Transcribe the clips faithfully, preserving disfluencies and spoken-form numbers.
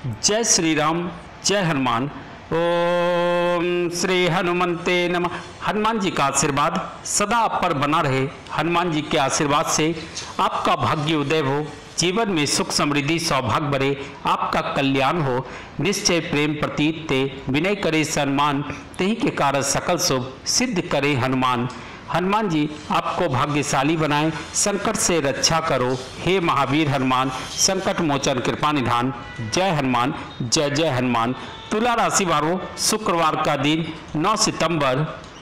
जय श्री राम, जय हनुमान। ओम श्री हनुमंते नमः। हनुमान जी का आशीर्वाद सदा आप पर बना रहे। हनुमान जी के आशीर्वाद से आपका भाग्य उदय हो, जीवन में सुख समृद्धि सौभाग्य बढ़े, आपका कल्याण हो। निश्चय प्रेम प्रतीत ते विनय करे सम्मान, तेहि के कारण सकल शुभ सिद्ध करे हनुमान। हनुमान जी आपको भाग्यशाली बनाएं, संकट से रक्षा करो। हे महावीर हनुमान, संकट मोचन कृपा निधान। जय हनुमान, जय जय हनुमान। तुला राशि वालों, शुक्रवार का दिन नौ सितंबर,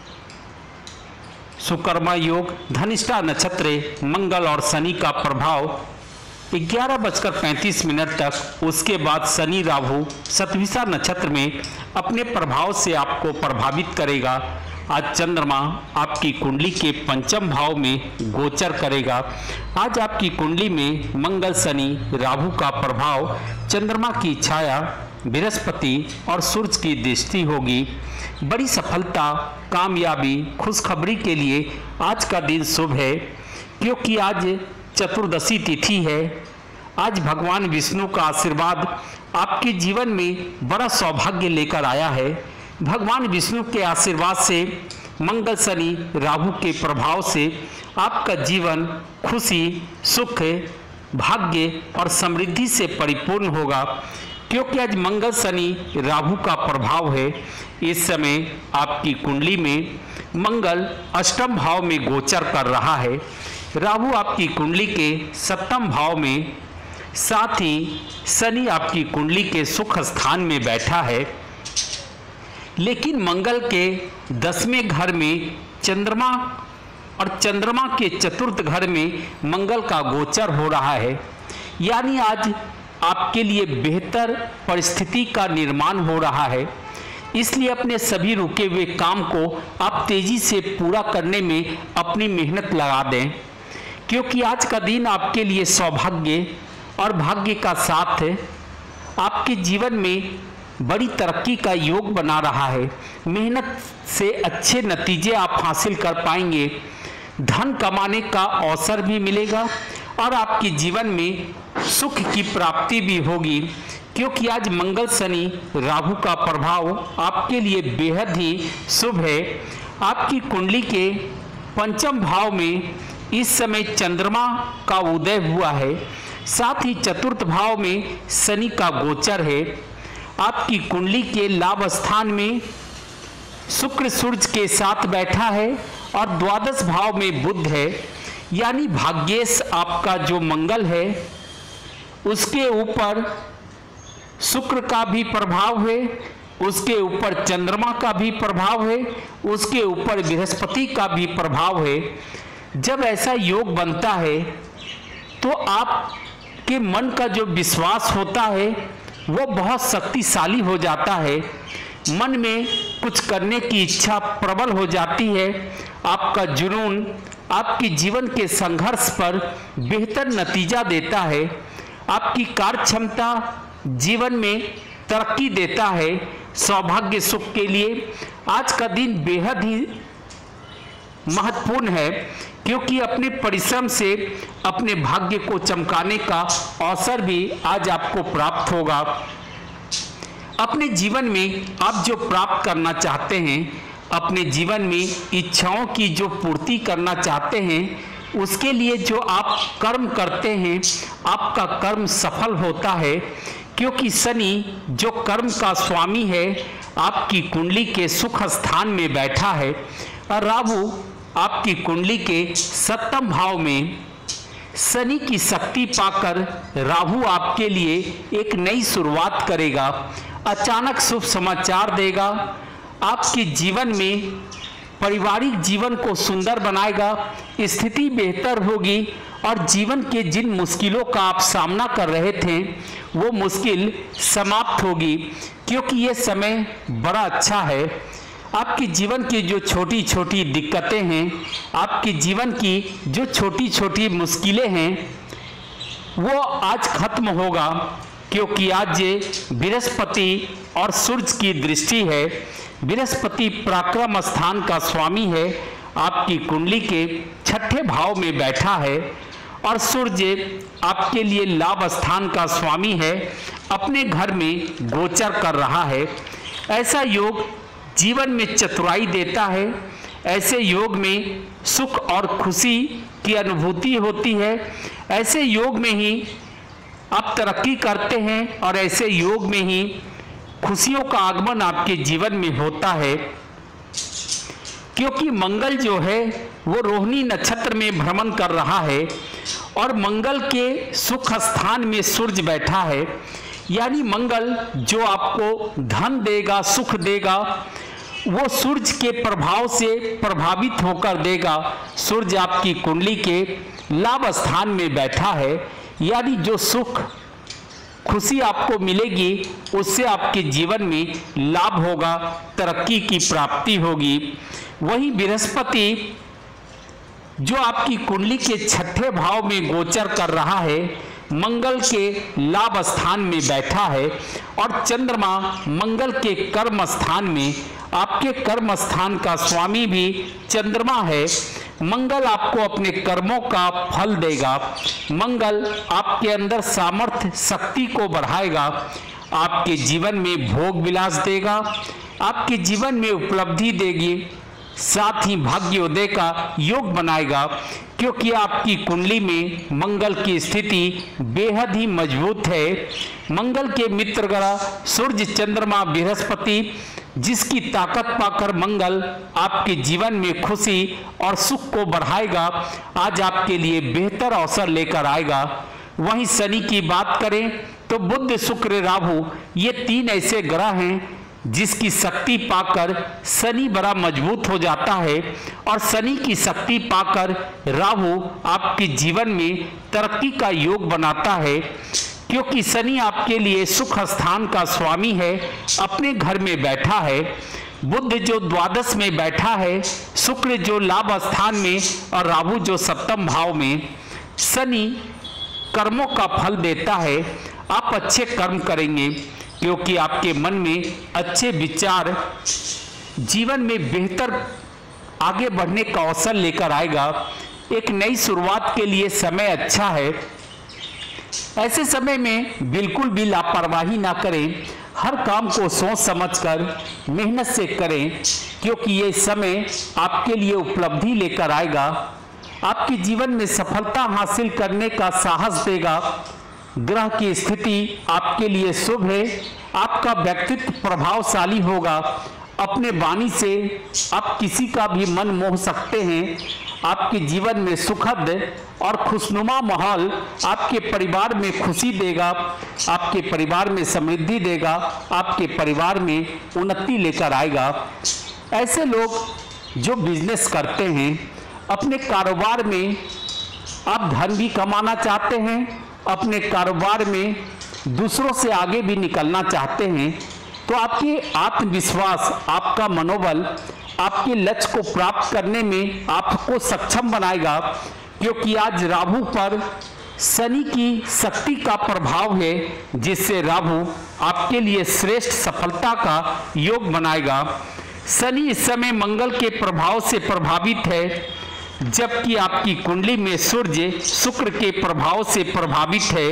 सुकर्मा योग, धनिष्ठा नक्षत्र, मंगल और शनि का प्रभाव ग्यारह बजकर पैंतीस मिनट तक, उसके बाद शनि राहु सतविसा नक्षत्र में अपने प्रभाव से आपको प्रभावित करेगा। आज चंद्रमा आपकी कुंडली के पंचम भाव में गोचर करेगा। आज आपकी कुंडली में मंगल शनि राहु का प्रभाव, चंद्रमा की छाया, बृहस्पति और सूर्य की दृष्टि होगी। बड़ी सफलता, कामयाबी, खुशखबरी के लिए आज का दिन शुभ है, क्योंकि आज चतुर्दशी तिथि है। आज भगवान विष्णु का आशीर्वाद आपके जीवन में बड़ा सौभाग्य लेकर आया है। भगवान विष्णु के आशीर्वाद से, मंगल शनि राहु के प्रभाव से आपका जीवन खुशी, सुख, भाग्य और समृद्धि से परिपूर्ण होगा, क्योंकि आज मंगल शनि राहु का प्रभाव है। इस समय आपकी कुंडली में मंगल अष्टम भाव में गोचर कर रहा है, राहु आपकी कुंडली के सप्तम भाव में, साथ ही शनि आपकी कुंडली के सुख स्थान में बैठा है। लेकिन मंगल के दसवें घर में चंद्रमा और चंद्रमा के चतुर्थ घर में मंगल का गोचर हो रहा है, यानी आज आपके लिए बेहतर परिस्थिति का निर्माण हो रहा है। इसलिए अपने सभी रुके हुए काम को आप तेजी से पूरा करने में अपनी मेहनत लगा दें, क्योंकि आज का दिन आपके लिए सौभाग्य और भाग्य का साथ है। आपके जीवन में बड़ी तरक्की का योग बना रहा है। मेहनत से अच्छे नतीजे आप हासिल कर पाएंगे। धन कमाने का अवसर भी मिलेगा और आपके जीवन में सुख की प्राप्ति भी होगी, क्योंकि आज मंगल शनि राहु का प्रभाव आपके लिए बेहद ही शुभ है। आपकी कुंडली के पंचम भाव में इस समय चंद्रमा का उदय हुआ है, साथ ही चतुर्थ भाव में शनि का गोचर है। आपकी कुंडली के लाभ स्थान में शुक्र सूर्य के साथ बैठा है और द्वादश भाव में बुध है, यानी भाग्येश आपका जो मंगल है उसके ऊपर शुक्र का भी प्रभाव है, उसके ऊपर चंद्रमा का भी प्रभाव है, उसके ऊपर बृहस्पति का भी प्रभाव है। जब ऐसा योग बनता है तो आपके मन का जो विश्वास होता है वो बहुत शक्तिशाली हो जाता है। मन में कुछ करने की इच्छा प्रबल हो जाती है। आपका जुनून आपके जीवन के संघर्ष पर बेहतर नतीजा देता है। आपकी कार्य क्षमता जीवन में तरक्की देता है। सौभाग्य सुख के लिए आज का दिन बेहद ही महत्वपूर्ण है, क्योंकि अपने परिश्रम से अपने भाग्य को चमकाने का अवसर भी आज आपको प्राप्त होगा। अपने जीवन में आप जो प्राप्त करना चाहते हैं, अपने जीवन में इच्छाओं की जो पूर्ति करना चाहते हैं, उसके लिए जो आप कर्म करते हैं, आपका कर्म सफल होता है, क्योंकि शनि जो कर्म का स्वामी है आपकी कुंडली के सुख स्थान में बैठा है और राहु आपकी कुंडली के सप्तम भाव में। शनि की शक्ति पाकर राहु आपके लिए एक नई शुरुआत करेगा, अचानक शुभ समाचार देगा, आपके जीवन में पारिवारिक जीवन को सुंदर बनाएगा, स्थिति बेहतर होगी और जीवन के जिन मुश्किलों का आप सामना कर रहे थे वो मुश्किल समाप्त होगी, क्योंकि ये समय बड़ा अच्छा है। आपके जीवन की जो छोटी छोटी दिक्कतें हैं, आपके जीवन की जो छोटी छोटी मुश्किलें हैं, वो आज खत्म होगा, क्योंकि आज बृहस्पति और सूर्य की दृष्टि है। बृहस्पति पराक्रम स्थान का स्वामी है, आपकी कुंडली के छठे भाव में बैठा है और सूर्य आपके लिए लाभ स्थान का स्वामी है, अपने घर में गोचर कर रहा है। ऐसा योग जीवन में चतुराई देता है। ऐसे योग में सुख और खुशी की अनुभूति होती है। ऐसे योग में ही आप तरक्की करते हैं और ऐसे योग में ही खुशियों का आगमन आपके जीवन में होता है, क्योंकि मंगल जो है वो रोहिणी नक्षत्र में भ्रमण कर रहा है और मंगल के सुख स्थान में सूर्य बैठा है। यानी मंगल जो आपको धन देगा, सुख देगा, वो सूर्य के प्रभाव से प्रभावित होकर देगा। सूर्य आपकी कुंडली के लाभ स्थान में बैठा है, यानी जो सुख खुशी आपको मिलेगी उससे आपके जीवन में लाभ होगा, तरक्की की प्राप्ति होगी। वहीं बृहस्पति जो आपकी कुंडली के छठे भाव में गोचर कर रहा है, मंगल के लाभ स्थान में बैठा है और चंद्रमा मंगल के कर्म स्थान में, आपके कर्म स्थान का स्वामी भी चंद्रमा है। मंगल आपको अपने कर्मों का फल देगा। मंगल आपके अंदर सामर्थ्य शक्ति को बढ़ाएगा, आपके जीवन में भोग विलास देगा, आपके जीवन में उपलब्धि देगी, साथ ही भाग्योदय का योग बनाएगा, क्योंकि आपकी कुंडली में मंगल की स्थिति बेहद ही मजबूत है। मंगल के मित्र ग्रह सूर्य, चंद्रमा, बृहस्पति, जिसकी ताकत पाकर मंगल आपके जीवन में खुशी और सुख को बढ़ाएगा, आज आपके लिए बेहतर अवसर लेकर आएगा। वहीं शनि की बात करें तो बुध, शुक्र, राहु ये तीन ऐसे ग्रह हैं जिसकी शक्ति पाकर शनि बड़ा मजबूत हो जाता है और शनि की शक्ति पाकर राहु आपके जीवन में तरक्की का योग बनाता है, क्योंकि शनि आपके लिए सुख स्थान का स्वामी है, अपने घर में बैठा है। बुध जो द्वादश में बैठा है, शुक्र जो लाभ स्थान में और राहु जो सप्तम भाव में। शनि कर्मों का फल देता है। आप अच्छे कर्म करेंगे क्योंकि आपके मन में अच्छे विचार जीवन में बेहतर आगे बढ़ने का अवसर लेकर आएगा। एक नई शुरुआत के लिए समय अच्छा है। ऐसे समय में बिल्कुल भी लापरवाही ना करें, हर काम को सोच समझकर मेहनत से करें, क्योंकि ये समय आपके लिए उपलब्धि लेकर आएगा, आपके जीवन में सफलता हासिल करने का साहस देगा। ग्रह की स्थिति आपके लिए शुभ है, आपका व्यक्तित्व प्रभावशाली होगा। अपने वाणी से आप किसी का भी मन मोह सकते हैं। आपके जीवन में सुखद और खुशनुमा माहौल आपके परिवार में खुशी देगा, आपके परिवार में समृद्धि देगा, आपके परिवार में उन्नति लेकर आएगा। ऐसे लोग जो बिजनेस करते हैं, अपने कारोबार में आप धन भी कमाना चाहते हैं, अपने कारोबार में दूसरों से आगे भी निकलना चाहते हैं, तो आपके आत्मविश्वास, आपका मनोबल आपके लक्ष्य को प्राप्त करने में आपको सक्षम बनाएगा, क्योंकि आज राहु पर शनि की शक्ति का प्रभाव है, जिससे राहु आपके लिए श्रेष्ठ सफलता का योग बनाएगा। शनि इस समय मंगल के प्रभाव से प्रभावित है, जबकि आपकी कुंडली में सूर्य शुक्र के प्रभाव से प्रभावित है।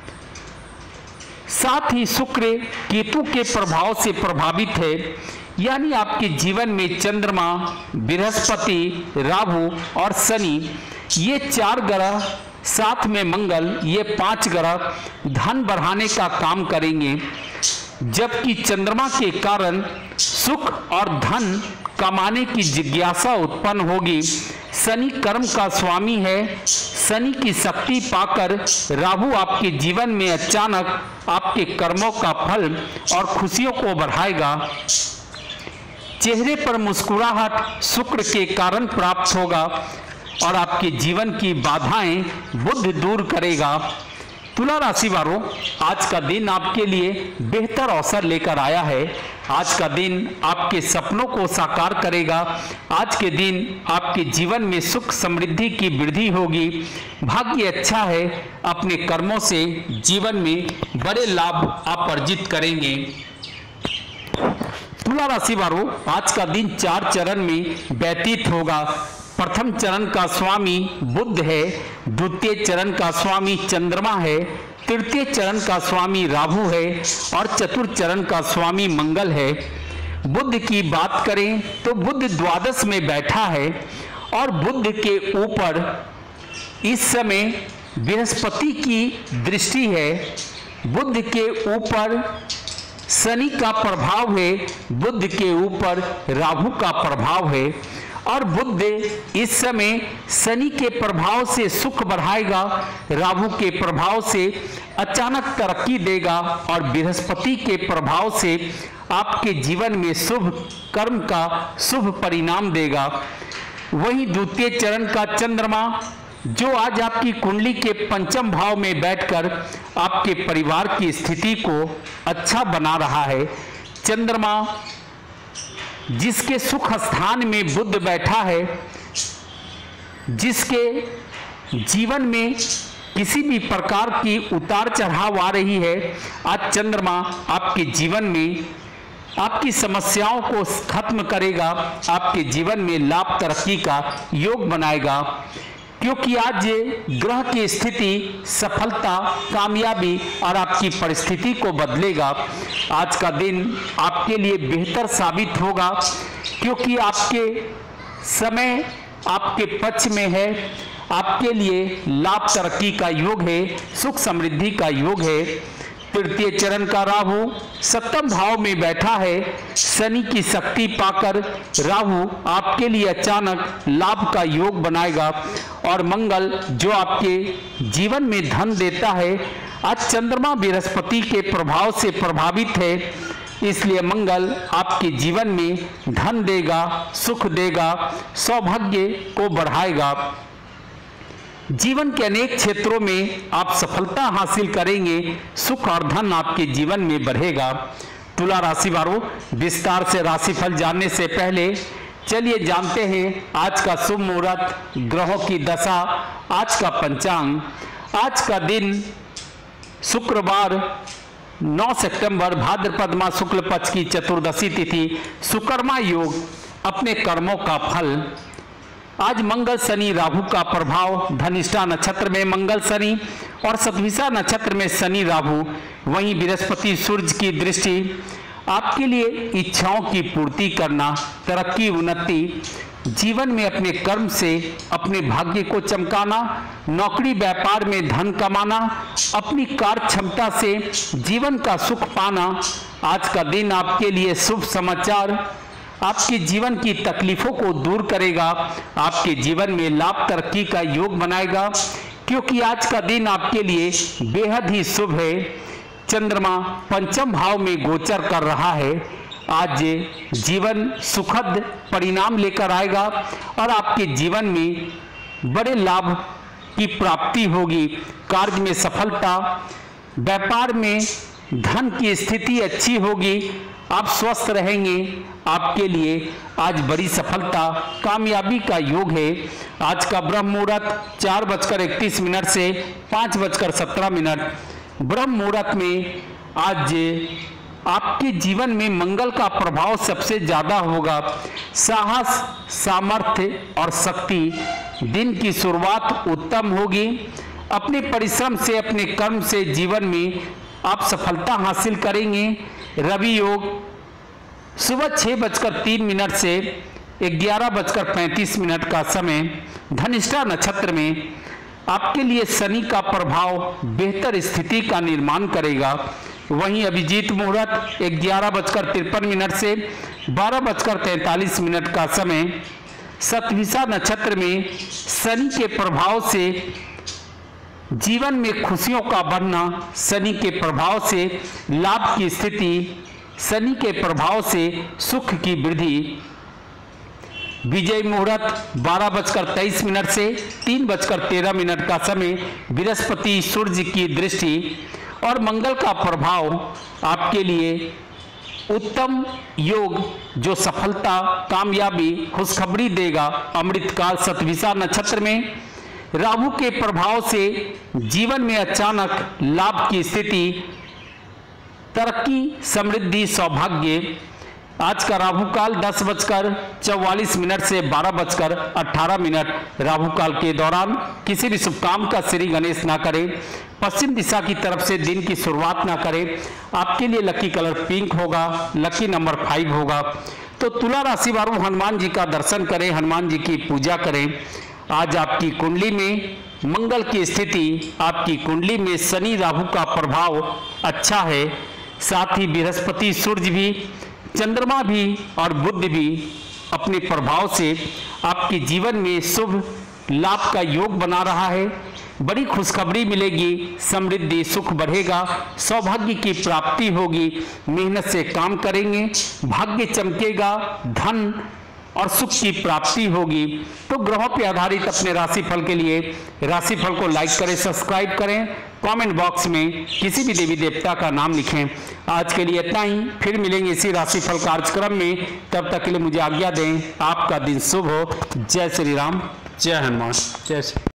साथ ही शुक्र केतु के प्रभाव से प्रभावित है, यानी आपके जीवन में चंद्रमा, बृहस्पति, राहु और शनि ये चार ग्रह, साथ में मंगल, ये पांच ग्रह धन बढ़ाने का काम करेंगे, जबकि चंद्रमा के कारण सुख और धन कमाने की जिज्ञासा उत्पन्न होगी। शनि कर्म का स्वामी है। शनि की शक्ति पाकर राहु आपके जीवन में अचानक आपके कर्मों का फल और खुशियों को बढ़ाएगा। चेहरे पर मुस्कुराहट शुक्र के कारण प्राप्त होगा और आपके जीवन की बाधाएं बुध दूर करेगा। तुला राशि वालों, आज का दिन आपके लिए बेहतर अवसर लेकर आया है। आज का दिन आपके सपनों को साकार करेगा। आज के दिन आपके जीवन में सुख समृद्धि की वृद्धि होगी। भाग्य अच्छा है। अपने कर्मों से जीवन में बड़े लाभ आप अर्जित करेंगे। तुला राशि वालों, आज का दिन चार चरण में व्यतीत होगा। प्रथम चरण का स्वामी बुध है, द्वितीय चरण का स्वामी चंद्रमा है, तृतीय चरण का स्वामी राहु है और चतुर्थ चरण का स्वामी मंगल है। बुध की बात करें तो बुध द्वादश में बैठा है और बुध के ऊपर इस समय बृहस्पति की दृष्टि है। बुध के ऊपर शनि का प्रभाव है, बुध के ऊपर राहु का प्रभाव है और बुध इस समय शनि के प्रभाव से सुख बढ़ाएगा, राहु के प्रभाव से अचानक तरक्की देगा और बृहस्पति के प्रभाव से आपके जीवन में शुभ कर्म का शुभ परिणाम देगा। वहीं द्वितीय चरण का चंद्रमा जो आज आपकी कुंडली के पंचम भाव में बैठकर आपके परिवार की स्थिति को अच्छा बना रहा है। चंद्रमा जिसके सुख स्थान में बुध बैठा है, जिसके जीवन में किसी भी प्रकार की उतार चढ़ाव आ रही है, आज चंद्रमा आपके जीवन में आपकी समस्याओं को खत्म करेगा, आपके जीवन में लाभ तरक्की का योग बनाएगा। क्योंकि आज ग्रह की स्थिति सफलता, कामयाबी और आपकी परिस्थिति को बदलेगा। आज का दिन आपके लिए बेहतर साबित होगा क्योंकि आपके समय आपके पक्ष में है, आपके लिए लाभ तरक्की का योग है, सुख समृद्धि का योग है। तृतीय चरण का राहु सप्तम भाव में बैठा है, शनि की शक्ति पाकर राहु आपके लिए अचानक लाभ का योग बनाएगा और मंगल जो आपके जीवन में धन देता है, आज चंद्रमा बृहस्पति के प्रभाव से प्रभावित है, इसलिए मंगल आपके जीवन में धन देगा, सुख देगा, सौभाग्य को बढ़ाएगा। जीवन के अनेक क्षेत्रों में आप सफलता हासिल करेंगे, सुख और धन आपके जीवन में बढ़ेगा। तुला राशि वालों, विस्तार से राशिफल जानने से पहले चलिए जानते हैं आज का शुभ मुहूर्त, ग्रहों की दशा, आज का पंचांग। आज का दिन शुक्रवार नौ सितंबर भाद्रपद माह शुक्ल पक्ष की चतुर्दशी तिथि, सुकर्मा योग, अपने कर्मों का फल। आज मंगल शनि राहु का प्रभाव, धनिष्ठा नक्षत्र में मंगल शनि और शतभिषा नक्षत्र में शनि राहु, वहीं बृहस्पति सूर्य की दृष्टि आपके लिए इच्छाओं की पूर्ति करना, तरक्की, उन्नति, जीवन में अपने कर्म से अपने भाग्य को चमकाना, नौकरी व्यापार में धन कमाना, अपनी कार्य क्षमता से जीवन का सुख पाना। आज का दिन आपके लिए शुभ समाचार आपके जीवन की तकलीफों को दूर करेगा, आपके जीवन में लाभ तरक्की का योग बनाएगा क्योंकि आज का दिन आपके लिए बेहद ही शुभ है। चंद्रमा पंचम भाव में गोचर कर रहा है। आज जीवन सुखद परिणाम लेकर आएगा और आपके जीवन में बड़े लाभ की प्राप्ति होगी, कार्य में सफलता, व्यापार में धन की स्थिति अच्छी होगी, आप स्वस्थ रहेंगे। आपके लिए आज बड़ी सफलता, कामयाबी का योग है। आज का ब्रह्म मुहूर्त चार बजकर इकतीस मिनट से पाँच बजकर सत्रह मिनट। ब्रह्म मुहूर्त में आज आपके जीवन में मंगल का प्रभाव सबसे ज्यादा होगा। साहस, सामर्थ्य और शक्ति, दिन की शुरुआत उत्तम होगी। अपने परिश्रम से, अपने कर्म से जीवन में आप सफलता हासिल करेंगे। रवि योग सुबह छह बजकर तीन मिनट से ग्यारह बजकर पैंतीस मिनट का समय, धनिष्ठा नक्षत्र में आपके लिए शनि का प्रभाव बेहतर स्थिति का निर्माण करेगा। वहीं अभिजीत मुहूर्त ग्यारह बजकर तिरपन मिनट से बारह बजकर तैंतालीस मिनट का समय, शतभिषा नक्षत्र में शनि के प्रभाव से जीवन में खुशियों का बढ़ना, शनि के प्रभाव से लाभ की स्थिति, शनि के प्रभाव से सुख की वृद्धि। विजय मुहूर्त बारह बजकर तेईस मिनट से तीन बजकर तेरह मिनट का समय, बृहस्पति सूर्य की दृष्टि और मंगल का प्रभाव आपके लिए उत्तम योग जो सफलता, कामयाबी, खुशखबरी देगा। अमृतकाल शतभिषा नक्षत्र में राहु के प्रभाव से जीवन में अचानक लाभ की स्थिति, तरक्की, समृद्धि, सौभाग्य। आज का राहु काल दस बजकर चौवालीस मिनट से बारह बजकर अठारह मिनट राहु काल के दौरान किसी भी शुभ काम का श्री गणेश ना करें। पश्चिम दिशा की तरफ से दिन की शुरुआत ना करें। आपके लिए लकी कलर पिंक होगा, लकी नंबर फाइव होगा। तो तुला राशि वालों हनुमान जी का दर्शन करें, हनुमान जी की पूजा करें। आज आपकी कुंडली में मंगल की स्थिति, आपकी कुंडली में शनि राहु का प्रभाव अच्छा है। साथ ही बृहस्पति, सूर्य भी, चंद्रमा भी और बुध भी अपने प्रभाव से आपके जीवन में शुभ लाभ का योग बना रहा है। बड़ी खुशखबरी मिलेगी, समृद्धि, सुख बढ़ेगा, सौभाग्य की प्राप्ति होगी। मेहनत से काम करेंगे, भाग्य चमकेगा, धन और सुख की प्राप्ति होगी। तो ग्रहों पर आधारित अपने राशिफल के लिए राशिफल को लाइक करें, सब्सक्राइब करें, कमेंट बॉक्स में किसी भी देवी देवता का नाम लिखें। आज के लिए इतना ही, फिर मिलेंगे इसी राशिफल कार्यक्रम में। तब तक के लिए मुझे आज्ञा दें। आपका दिन शुभ हो। जय श्री राम, जय हनुमान, जय श्री